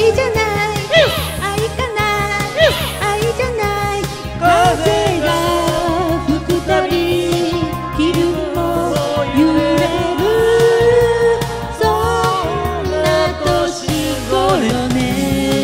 恋じゃない愛かな愛じゃない風が吹くたび気分も揺れるそんな年頃ね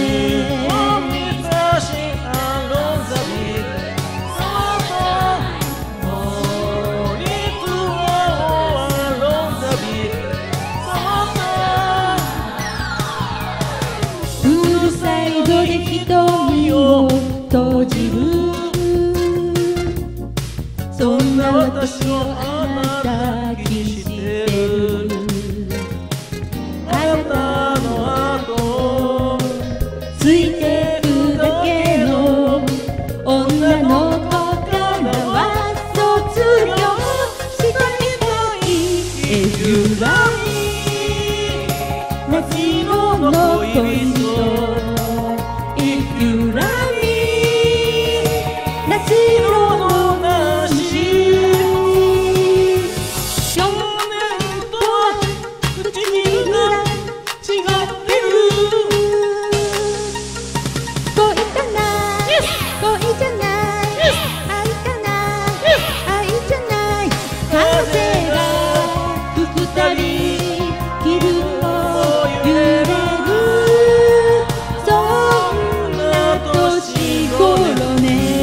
うるさい度で瞳を閉じるそんな私をあなた抱きしめるあなたの後をついてくだけの女の子からは卒業したいエジュラに夏色の恋人If you love me 夏色の話少年とは唇が違ってる恋かな恋じゃない愛かな愛じゃない風が吹くたび気分も揺れるそんな年頃ね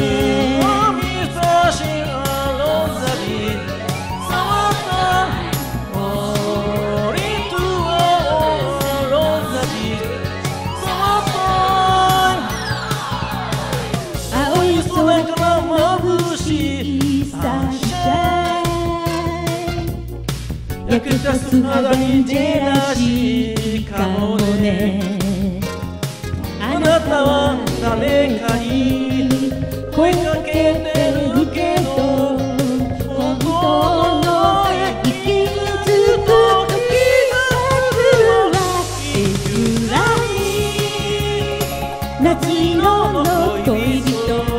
青い空から眩しいサンシャイン焼けた素肌にジェラシーかもねあなたは誰かに声かけてるけど本当の愛気づく時はエジュラに夏色の恋人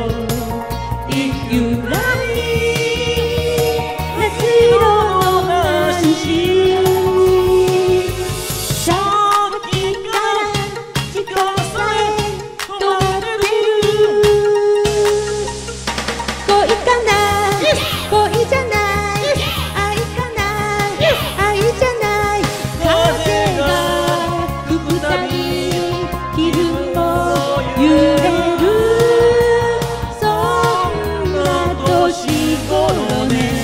If you love me 夏色の話さっきから力さえ止まってる恋かな恋じゃない愛かな愛じゃない風が吹くたび気分も揺れるそんな年頃ね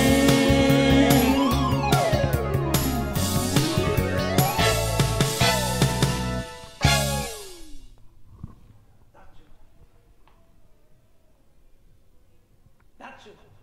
That's